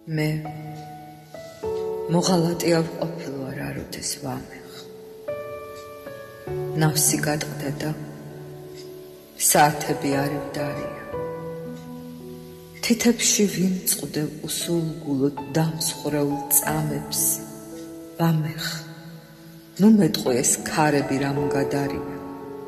მე მოღალატე არ ყოფილვარ აროდეს ვამეხ ნავსი გადყდა და საათები არივდარია თითებში ვიმწყდე უსულგულოდ დამსხვრეულ წამებს ვამეხ ნუ მეტყვი ეს ქარები რამ გადარია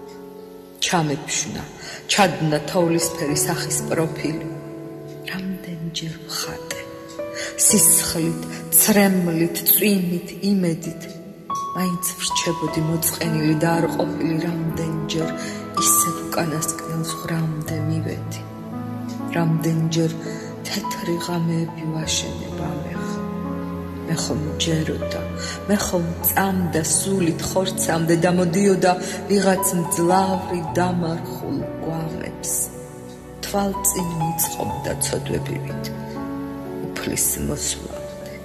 ჩამეფშნა ჩადნა თოვლისფერი სახის პროფილი რამდენჯერ ვხატე სისხლით, ცრემლით, წვიმით, იმედით მაინც ვრჩებოდი მოწყენილი და არ ყოფილი რამდენჯერ ისევ უკანასკნელს ხრამდე მივედი რამდენჯერ თეთრი ღამეები ვაშენე ვამეხ მე ხომ ჯეროდა მე ხომ წამდა სულით ხორცამდე და მოდიოდა ვიღაც მძლავრი დამარხულ გვამებს თვალწინ მიწყობდა ცოდვებივით უფლის მოსვლამდე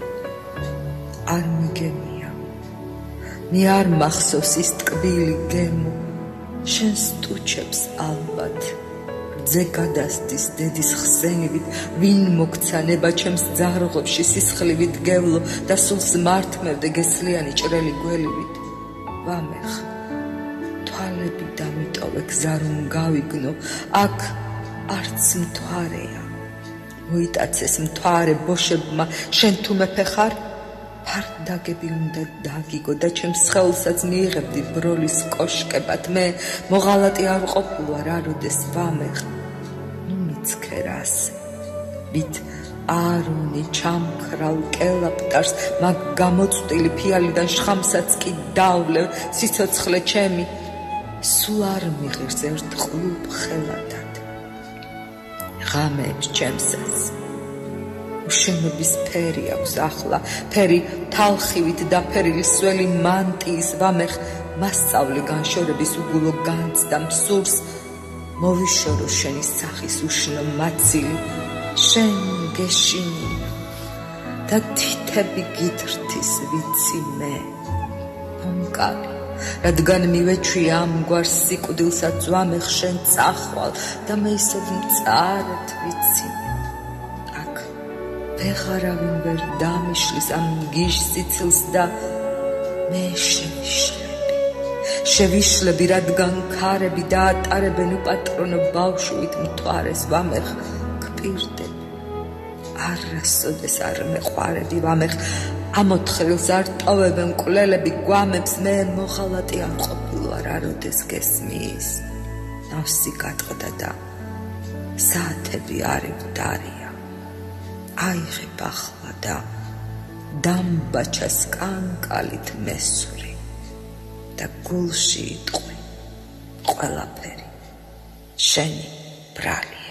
არ მიგენია მე არ მახსოვს ის ტკბილი გემო შენს ტუჩებს ალბათ რძე გადასდის დედის ხსენივით ვინ მოგცანება ჩემს ძარღვებში სისხლივით გევლო და სულს მართმევდე გესლიანი ჭრელი გველივით ვამეხ თვალები დამიტოვე გზა რომ გავიგნო აქ არც მთვარეა მოიტაცეს მთვარე ბოშებმა შენ თუ მეფე ხარ ფარდაგები უნდა დაგიგო და ჩემს სხეულსაც მიიღებდი ბროლის კოშკებად მე მოღალატე არ ყოფილვარ აროდეს ვამეხ ნუ მიცქერ ასე ვით არონი ჩამქრალ კელაპტარს მაგ გამოწვდილი ფიალიდან შხამსაც კი დავლევ სიცოცხლე ჩემი სულ არ მიღირს ერთ ყლუბ ხელადად ღამეებს ჩემსაც უშენობის ფერი აქვს ახლა ფერი თალხივით დაფერილი სველი მანტიის ვამეხ მასწავლე განშორების უგულო განცდა მსურს მოვიშორო შენი სახის უშნო მაცილი შენ გეშინია და თითები გითრთის ვიცი მე მომკალი რადგან მივეჩვი ამგვარ სიკვდილსაც ვამეხ შენ წახვალ და მე ისევ მწარად ვიცი ვეღარავინ ვერ დამიშლის ამ გიშ სიცილს და მე შევიშლები რადგან ქარები დაატარებენ უპატრონო ბავშვით მთვარეს ვამეხ გპირდები არასოდეს არ მეყვარები ვამეხ ამოთხილს არ ტოვებენ მკვლელები გვამებს მე მოღალატე არ ყოფილვარ აროდეს გესმის ნავსი გადყდა და საათები არივდარია აიღებ ახლა და დამბაჩას კანკალით მესური და გულში იტყვი ყველაფერი შენი ბრალი